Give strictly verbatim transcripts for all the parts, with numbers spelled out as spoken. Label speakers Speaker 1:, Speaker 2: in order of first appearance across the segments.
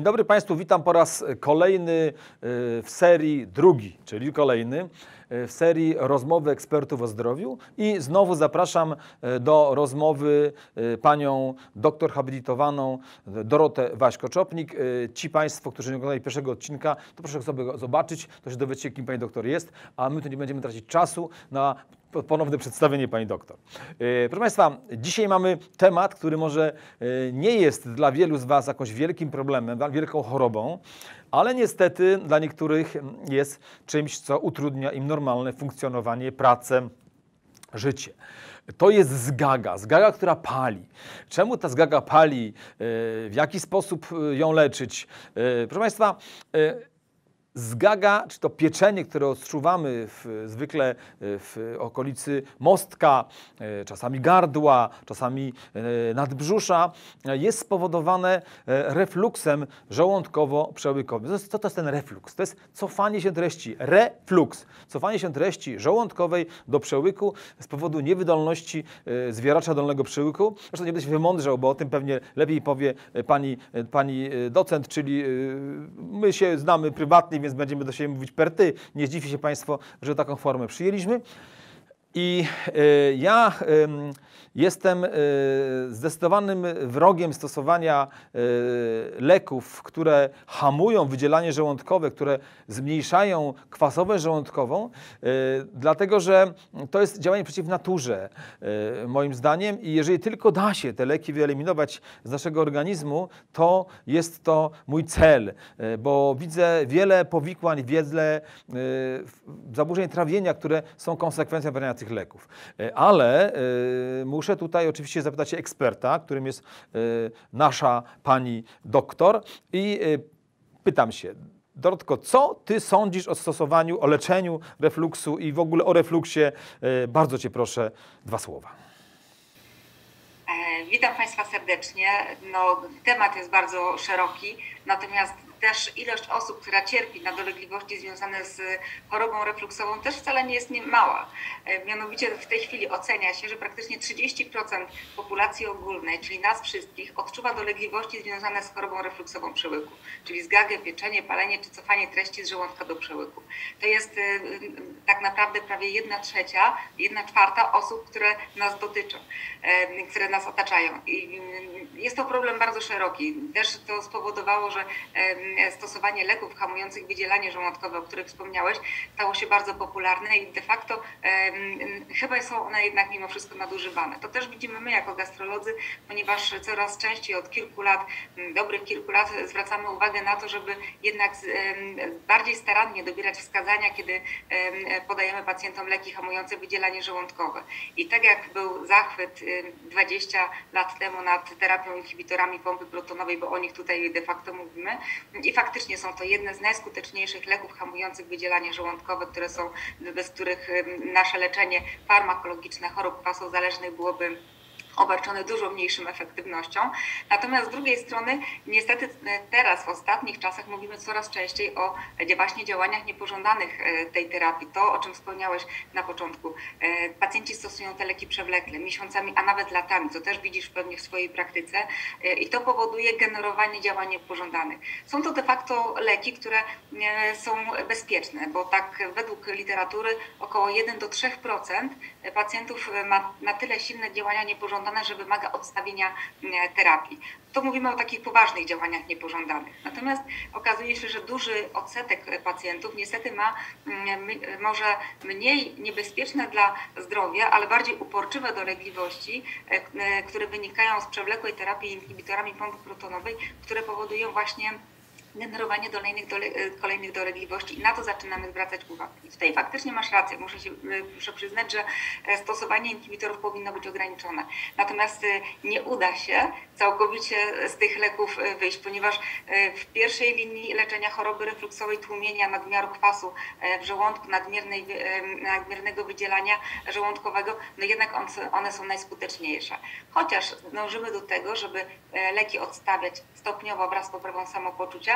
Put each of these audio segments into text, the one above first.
Speaker 1: dobry Państwu, witam po raz kolejny w serii, drugi, czyli kolejny, w serii rozmowy ekspertów o zdrowiu i znowu zapraszam do rozmowy panią doktor habilitowaną Dorotę Waśko-Czopnik. Ci Państwo, którzy nie oglądali pierwszego odcinka, to proszę sobie go zobaczyć, to się dowiecie, kim pani doktor jest, a my tu nie będziemy tracić czasu na ponowne przedstawienie pani doktor. Proszę Państwa, dzisiaj mamy temat, który może nie jest dla wielu z Was jakimś wielkim problemem, wielką chorobą, ale niestety dla niektórych jest czymś, co utrudnia im normalne funkcjonowanie, pracę, życie. To jest zgaga, zgaga, która pali. Czemu ta zgaga pali? W jaki sposób ją leczyć? Proszę Państwa, zgaga, czy to pieczenie, które odczuwamy w, zwykle w okolicy mostka, czasami gardła, czasami nadbrzusza, jest spowodowane refluksem żołądkowo-przełykowym. Co to jest ten refluks? To jest cofanie się treści, refluks, cofanie się treści żołądkowej do przełyku z powodu niewydolności zwieracza dolnego przełyku. Zresztą nie będę się wymądrzał, bo o tym pewnie lepiej powie pani, pani docent, czyli my się znamy prywatnie, więc będziemy do siebie mówić per ty. Nie zdziwicie się Państwo, że taką formę przyjęliśmy. I y, ja y, jestem y, zdecydowanym wrogiem stosowania y, leków, które hamują wydzielanie żołądkowe, które zmniejszają kwasowość żołądkową, y, dlatego że to jest działanie przeciw naturze, y, moim zdaniem. I jeżeli tylko da się te leki wyeliminować z naszego organizmu, to jest to mój cel, y, bo widzę wiele powikłań, wiele y, zaburzeń trawienia, które są konsekwencją brania tych leków. Ale y, muszę tutaj oczywiście zapytać się eksperta, którym jest y, nasza pani doktor i y, pytam się, Dorotko, co Ty sądzisz o stosowaniu, o leczeniu refluksu i w ogóle o refluksie? Y, bardzo Cię proszę, dwa słowa.
Speaker 2: Witam Państwa serdecznie. No, temat jest bardzo szeroki, natomiast też ilość osób, która cierpi na dolegliwości związane z chorobą refluksową też wcale nie jest mała. Mianowicie w tej chwili ocenia się, że praktycznie trzydzieści procent populacji ogólnej, czyli nas wszystkich, odczuwa dolegliwości związane z chorobą refluksową przełyku, czyli zgagę, pieczenie, palenie czy cofanie treści z żołądka do przełyku. To jest tak naprawdę prawie jedna trzecia, jedna czwarta osób, które nas dotyczą, które nas otaczają. I jest to problem bardzo szeroki. Też to spowodowało, że stosowanie leków hamujących wydzielanie żołądkowe, o których wspomniałeś, stało się bardzo popularne i de facto um, chyba są one jednak mimo wszystko nadużywane. To też widzimy my jako gastrolodzy, ponieważ coraz częściej od kilku lat, dobrych kilku lat zwracamy uwagę na to, żeby jednak um, bardziej starannie dobierać wskazania, kiedy um, podajemy pacjentom leki hamujące wydzielanie żołądkowe. I tak jak był zachwyt um, dwadzieścia lat temu nad terapią inhibitorami pompy protonowej, bo o nich tutaj de facto mówimy, i faktycznie są to jedne z najskuteczniejszych leków hamujących wydzielanie żołądkowe, które są, bez których nasze leczenie farmakologiczne chorób kwasozależnych byłoby obarczone dużo mniejszą efektywnością. Natomiast z drugiej strony niestety teraz w ostatnich czasach mówimy coraz częściej o właśnie działaniach niepożądanych tej terapii. To, o czym wspomniałeś na początku. Pacjenci stosują te leki przewlekle, miesiącami, a nawet latami, co też widzisz pewnie w swojej praktyce i to powoduje generowanie działań niepożądanych. Są to de facto leki, które są bezpieczne, bo tak według literatury około jeden do trzech procent pacjentów ma na tyle silne działania niepożądane, że wymaga odstawienia terapii. To mówimy o takich poważnych działaniach niepożądanych. Natomiast okazuje się, że duży odsetek pacjentów niestety ma może mniej niebezpieczne dla zdrowia, ale bardziej uporczywe dolegliwości, które wynikają z przewlekłej terapii inhibitorami pompy protonowej, które powodują właśnie generowanie kolejnych, dole, kolejnych dolegliwości i na to zaczynamy zwracać uwagę. I tutaj faktycznie masz rację, muszę, się, muszę przyznać, że stosowanie inhibitorów powinno być ograniczone. Natomiast nie uda się całkowicie z tych leków wyjść, ponieważ w pierwszej linii leczenia choroby refluksowej, tłumienia nadmiaru kwasu w żołądku, nadmiernej, nadmiernego wydzielania żołądkowego, no jednak one są najskuteczniejsze. Chociaż dążymy do tego, żeby leki odstawiać stopniowo wraz z poprawą samopoczucia,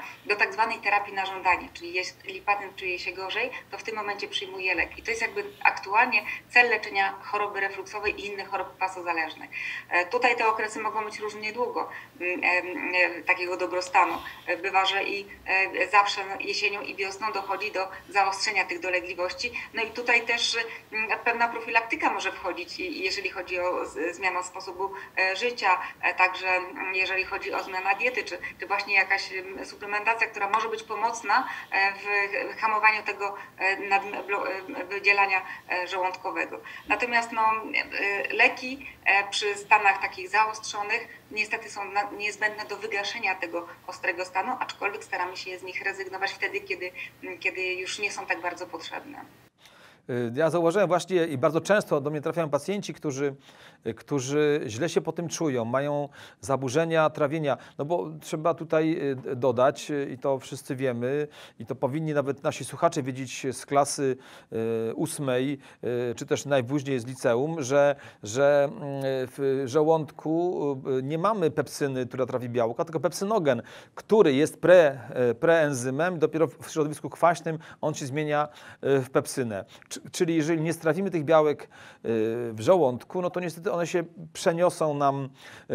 Speaker 2: do tak zwanej terapii na żądanie, czyli jeśli pacjent czuje się gorzej, to w tym momencie przyjmuje lek. I to jest jakby aktualnie cel leczenia choroby refluksowej i innych chorób pasozależnych. Tutaj te okresy mogą być różnie długo takiego dobrostanu. Bywa, że i zawsze jesienią i wiosną dochodzi do zaostrzenia tych dolegliwości. No i tutaj też pewna profilaktyka może wchodzić, jeżeli chodzi o zmianę sposobu życia, także jeżeli chodzi o zmianę diety, czy, czy właśnie jakaś suplementacja, która może być pomocna w hamowaniu tego wydzielania żołądkowego. Natomiast no, leki przy stanach takich zaostrzonych niestety są niezbędne do wygaszenia tego ostrego stanu, aczkolwiek staramy się z nich rezygnować wtedy, kiedy, kiedy już nie są tak bardzo potrzebne.
Speaker 1: Ja zauważyłem właśnie i bardzo często do mnie trafiają pacjenci, którzy, którzy źle się po tym czują, mają zaburzenia trawienia. No bo trzeba tutaj dodać, i to wszyscy wiemy, i to powinni nawet nasi słuchacze wiedzieć z klasy ósmej, czy też najpóźniej z liceum, że, że w żołądku nie mamy pepsyny, która trawi białka, tylko pepsynogen, który jest pre, preenzymem, dopiero w środowisku kwaśnym on się zmienia w pepsynę. Czyli jeżeli nie strawimy tych białek w żołądku, no to niestety one się przeniosą nam,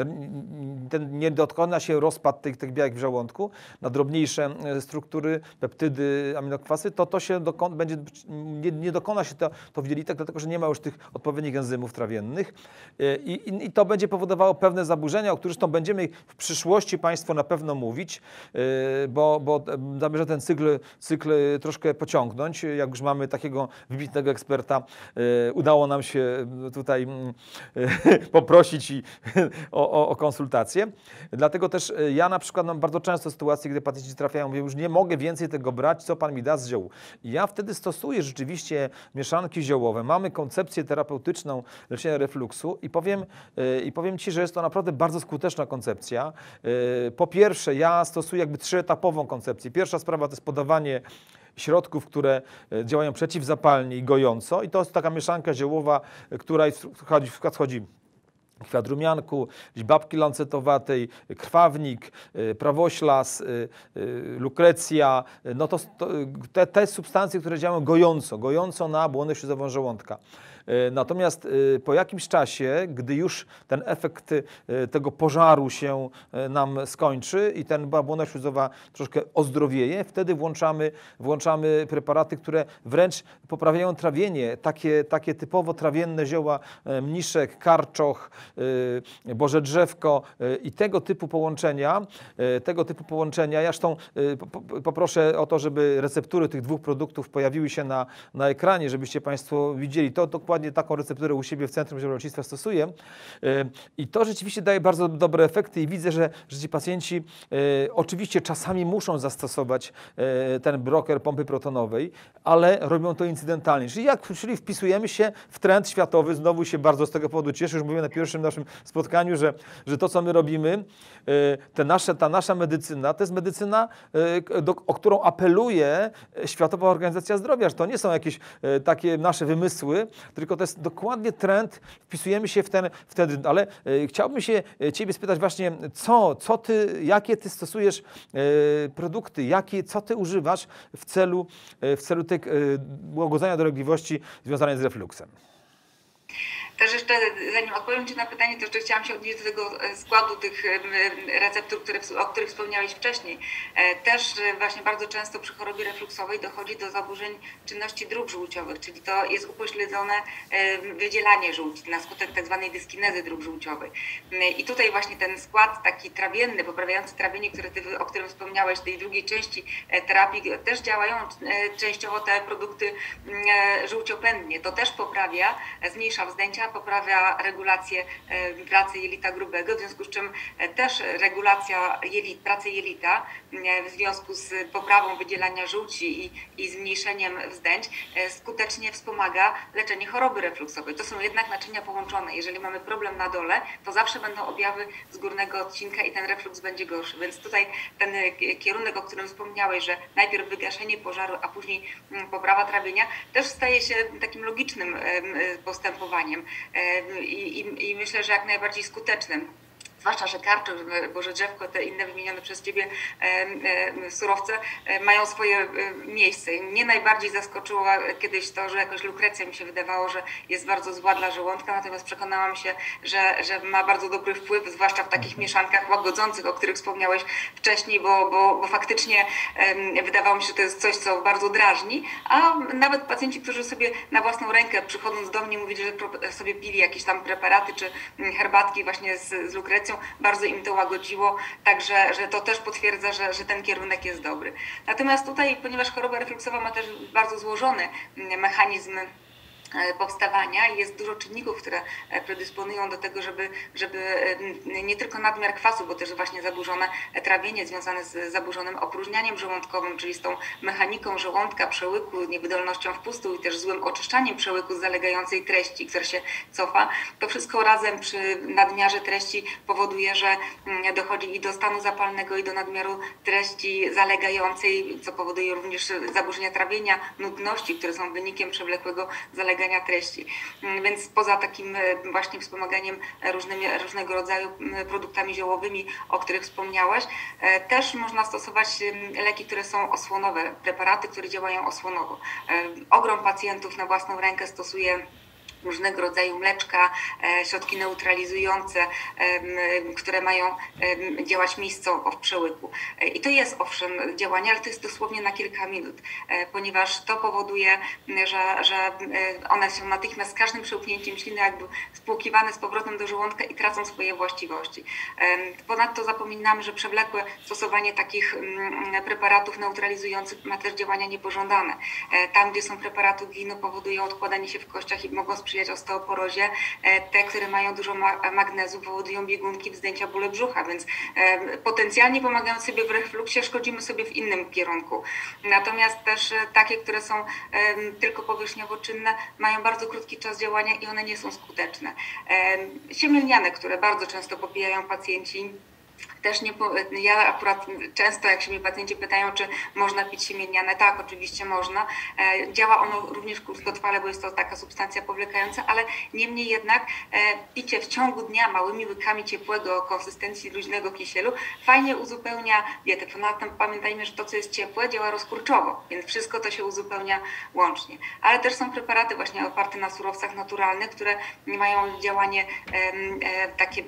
Speaker 1: ten, nie dokona się rozpad tych, tych białek w żołądku na drobniejsze struktury, peptydy, aminokwasy, to to się dokon, będzie, nie, nie dokona się to, to w jelitach, dlatego że nie ma już tych odpowiednich enzymów trawiennych I, i, i to będzie powodowało pewne zaburzenia, o których zresztą będziemy w przyszłości Państwo na pewno mówić, bo, bo zamierzam ten cykl, cykl troszkę pociągnąć, jak już mamy takiego wybitnego eksperta, udało nam się tutaj poprosić i o, o, o konsultację. Dlatego też ja na przykład mam bardzo często sytuacje, gdy pacjenci trafiają, mówią, już nie mogę więcej tego brać, co Pan mi da z ziół. I ja wtedy stosuję rzeczywiście mieszanki ziołowe. Mamy koncepcję terapeutyczną leczenia refluksu i powiem, i powiem Ci, że jest to naprawdę bardzo skuteczna koncepcja. Po pierwsze, ja stosuję jakby trzyetapową koncepcję. Pierwsza sprawa to jest podawanie środków, które działają przeciwzapalnie i gojąco, i to jest taka mieszanka ziołowa, która wchodzi, wchodzi kwiat rumianku, babki lancetowatej, krwawnik, prawoślas, lukrecja, no to, to te, te substancje, które działają gojąco, gojąco na błonę śluzową żołądka. Natomiast po jakimś czasie, gdy już ten efekt tego pożaru się nam skończy i ten błona śluzowa troszkę ozdrowieje, wtedy włączamy, włączamy preparaty, które wręcz poprawiają trawienie. Takie, takie typowo trawienne zioła, mniszek, karczoch, boże drzewko i tego typu połączenia, tego typu połączenia. Ja zresztą poproszę o to, żeby receptury tych dwóch produktów pojawiły się na, na ekranie, żebyście Państwo widzieli. To dokładnie taką recepturę u siebie w Centrum Ziołolecznictwa stosuję i to rzeczywiście daje bardzo dobre efekty i widzę, że, że ci pacjenci e, oczywiście czasami muszą zastosować e, ten bloker pompy protonowej, ale robią to incydentalnie. Czyli jak czyli wpisujemy się w trend światowy, znowu się bardzo z tego powodu cieszę, już mówiłem na pierwszym naszym spotkaniu, że, że to, co my robimy, e, te nasze, ta nasza medycyna, to jest medycyna, e, do, o którą apeluje Światowa Organizacja Zdrowia, że to nie są jakieś e, takie nasze wymysły, tylko to jest dokładnie trend, wpisujemy się w ten wtedy, ale e, chciałbym się Ciebie spytać właśnie, co, co ty, jakie Ty stosujesz e, produkty, jakie, co Ty używasz w celu, e, w celu tych e, łagodzenia dolegliwości związanych z refluksem?
Speaker 2: Też jeszcze, zanim odpowiem Ci na pytanie, to jeszcze chciałam się odnieść do tego składu tych receptur, które, o których wspomniałeś wcześniej. Też właśnie bardzo często przy chorobie refluksowej dochodzi do zaburzeń czynności dróg żółciowych, czyli to jest upośledzone wydzielanie żółci na skutek tak zwanej dyskinezy dróg żółciowych. I tutaj właśnie ten skład taki trawienny, poprawiający trawienie, które ty, o którym wspomniałeś, tej drugiej części terapii, też działają częściowo te produkty żółciopędnie. To też poprawia, zmniejsza wzdęcia, poprawia regulację pracy jelita grubego, w związku z czym też regulacja jelit, pracy jelita w związku z poprawą wydzielania żółci i, i zmniejszeniem wzdęć skutecznie wspomaga leczenie choroby refluksowej. To są jednak naczynia połączone. Jeżeli mamy problem na dole, to zawsze będą objawy z górnego odcinka i ten refluks będzie gorszy. Więc tutaj ten kierunek, o którym wspomniałeś, że najpierw wygaszenie pożaru, a później poprawa trawienia, też staje się takim logicznym postępowaniem i, i, i myślę, że jak najbardziej skutecznym. zwłaszcza, że karczoch, boże drzewko, te inne wymienione przez Ciebie e, e, surowce e, mają swoje e, miejsce. Mnie najbardziej zaskoczyło kiedyś to, że jakoś lukrecja mi się wydawało, że jest bardzo zła dla żołądka, natomiast przekonałam się, że, że ma bardzo dobry wpływ, zwłaszcza w takich mieszankach łagodzących, o których wspomniałeś wcześniej, bo, bo, bo faktycznie e, wydawało mi się, że to jest coś, co bardzo drażni, a nawet pacjenci, którzy sobie na własną rękę przychodząc do mnie mówili, że sobie pili jakieś tam preparaty czy herbatki właśnie z, z lukrecją, bardzo im to łagodziło, także że to też potwierdza, że, że ten kierunek jest dobry. Natomiast tutaj, ponieważ choroba refluksowa ma też bardzo złożony mechanizm powstawania i jest dużo czynników, które predysponują do tego, żeby, żeby nie tylko nadmiar kwasu, bo też właśnie zaburzone trawienie związane z zaburzonym opróżnianiem żołądkowym, czyli z tą mechaniką żołądka, przełyku, niewydolnością wpustu i też złym oczyszczaniem przełyku z zalegającej treści, która się cofa. To wszystko razem przy nadmiarze treści powoduje, że dochodzi i do stanu zapalnego, i do nadmiaru treści zalegającej, co powoduje również zaburzenia trawienia, nudności, które są wynikiem przewlekłego zalegania treści. Więc poza takim właśnie wspomaganiem różnymi, różnego rodzaju produktami ziołowymi, o których wspomniałaś, też można stosować leki, które są osłonowe, preparaty, które działają osłonowo. Ogrom pacjentów na własną rękę stosuje różnego rodzaju mleczka, środki neutralizujące, które mają działać miejscowo w przełyku. I to jest owszem działanie, ale to jest dosłownie na kilka minut, ponieważ to powoduje, że, że one są natychmiast z każdym przełknięciem śliny jakby spłukiwane z powrotem do żołądka i tracą swoje właściwości. Ponadto zapominamy, że przewlekłe stosowanie takich preparatów neutralizujących ma też działania niepożądane. Tam, gdzie są preparaty ginu, powodują odkładanie się w kościach i mogą sprzyjać osteoporozie. Te, które mają dużo magnezu, powodują biegunki, wzdęcia, bóle brzucha, więc potencjalnie pomagając sobie w refluksie, szkodzimy sobie w innym kierunku. Natomiast też takie, które są tylko powierzchniowo czynne, mają bardzo krótki czas działania i one nie są skuteczne. Siemię lniane, które bardzo często popijają pacjenci, też nie, ja akurat często, jak się mnie pacjenci pytają, czy można pić siemię lniane, tak, oczywiście można. E, działa ono również krótkotrwale, bo jest to taka substancja powlekająca, ale niemniej jednak e, picie w ciągu dnia małymi łykami ciepłego o konsystencji luźnego kisielu fajnie uzupełnia dietę. Ponadto pamiętajmy, że to, co jest ciepłe, działa rozkurczowo, więc wszystko to się uzupełnia łącznie. Ale też są preparaty właśnie oparte na surowcach naturalnych, które mają działanie e, e, takie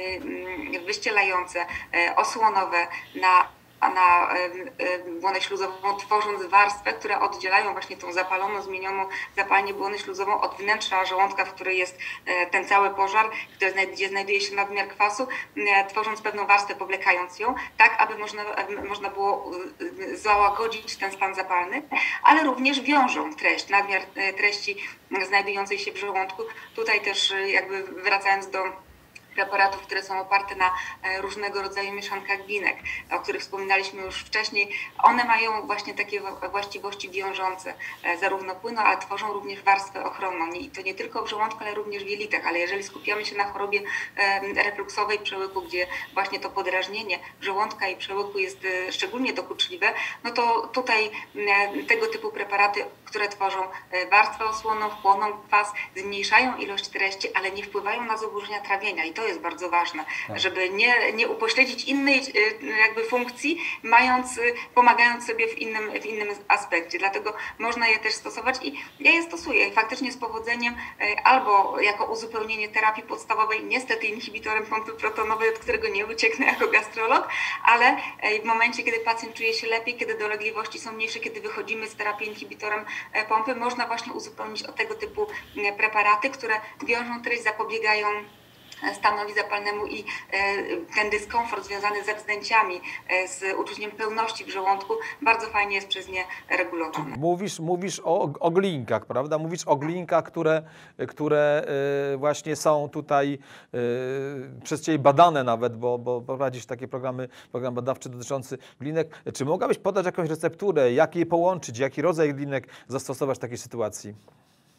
Speaker 2: e, wyścielające, osłonowe na, na błonę śluzową, tworząc warstwę, które oddzielają właśnie tą zapaloną, zmienioną zapalnie błonę śluzową od wnętrza żołądka, w której jest ten cały pożar, gdzie znajduje się nadmiar kwasu, tworząc pewną warstwę, powlekając ją, tak aby można, można było załagodzić ten stan zapalny, ale również wiążą treść, nadmiar treści znajdującej się w żołądku. Tutaj też jakby wracając do preparatów, które są oparte na różnego rodzaju mieszankach glinek, o których wspominaliśmy już wcześniej. One mają właśnie takie właściwości wiążące, zarówno płyną, ale tworzą również warstwę ochronną. I to nie tylko w żołądku, ale również w jelitach. Ale jeżeli skupiamy się na chorobie refluksowej przełyku, gdzie właśnie to podrażnienie żołądka i przełyku jest szczególnie dokuczliwe, no to tutaj tego typu preparaty, które tworzą warstwę osłonną, chłoną kwas, zmniejszają ilość treści, ale nie wpływają na zaburzenia trawienia. I to jest bardzo ważne, tak, żeby nie, nie upośledzić innej jakby funkcji, mając, pomagając sobie w innym, w innym aspekcie. Dlatego można je też stosować i ja je stosuję faktycznie z powodzeniem albo jako uzupełnienie terapii podstawowej, niestety inhibitorem pompy protonowej, od którego nie ucieknę jako gastrolog, ale w momencie, kiedy pacjent czuje się lepiej, kiedy dolegliwości są mniejsze, kiedy wychodzimy z terapii inhibitorem pompy, można właśnie uzupełnić o tego typu preparaty, które wiążą treść, zapobiegają stanowi zapalnemu i ten dyskomfort związany ze wzdęciami, z uczuciem pełności w żołądku bardzo fajnie jest przez nie regulowany.
Speaker 1: Mówisz, mówisz o, o glinkach, prawda? Mówisz o glinkach, które, które właśnie są tutaj przez Ciebie badane nawet, bo, bo prowadzisz takie programy, program badawczy dotyczący glinek. Czy mogłabyś podać jakąś recepturę, jak je połączyć, jaki rodzaj glinek zastosować w takiej sytuacji?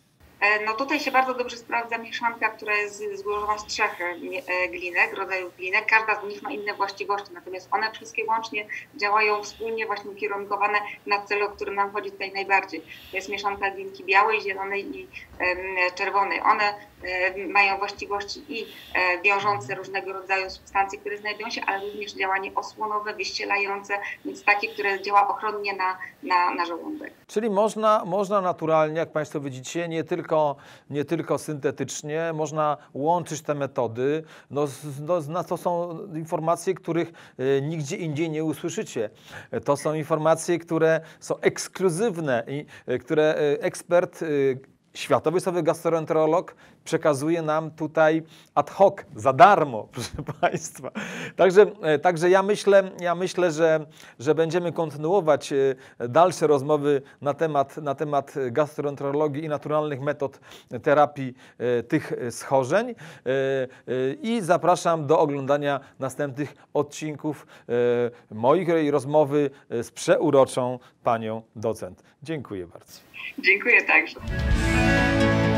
Speaker 2: No tutaj się bardzo dobrze sprawdza mieszanka, która jest złożona z trzech glinek, rodzajów glinek. Każda z nich ma inne właściwości, natomiast one wszystkie łącznie działają wspólnie, właśnie ukierunkowane na cel, o którym nam chodzi tutaj najbardziej. To jest mieszanka glinki białej, zielonej i czerwonej. One mają właściwości i wiążące różnego rodzaju substancje, które znajdują się, ale również działanie osłonowe, wyścielające, więc takie, które działa ochronnie na, na, na żołądek.
Speaker 1: Czyli można, można naturalnie, jak Państwo widzicie, nie tylko, nie tylko syntetycznie, można łączyć te metody. No, no, no, to są informacje, których y, nigdzie indziej nie usłyszycie. To są informacje, które są ekskluzywne i y, które y, ekspert y, światowy sobie gastroenterolog przekazuje nam tutaj ad hoc, za darmo, proszę Państwa. Także, także ja myślę, ja myślę że, że będziemy kontynuować dalsze rozmowy na temat, na temat gastroenterologii i naturalnych metod terapii tych schorzeń. I zapraszam do oglądania następnych odcinków mojej rozmowy z przeuroczą panią docent. Dziękuję bardzo.
Speaker 2: Dziękuję także.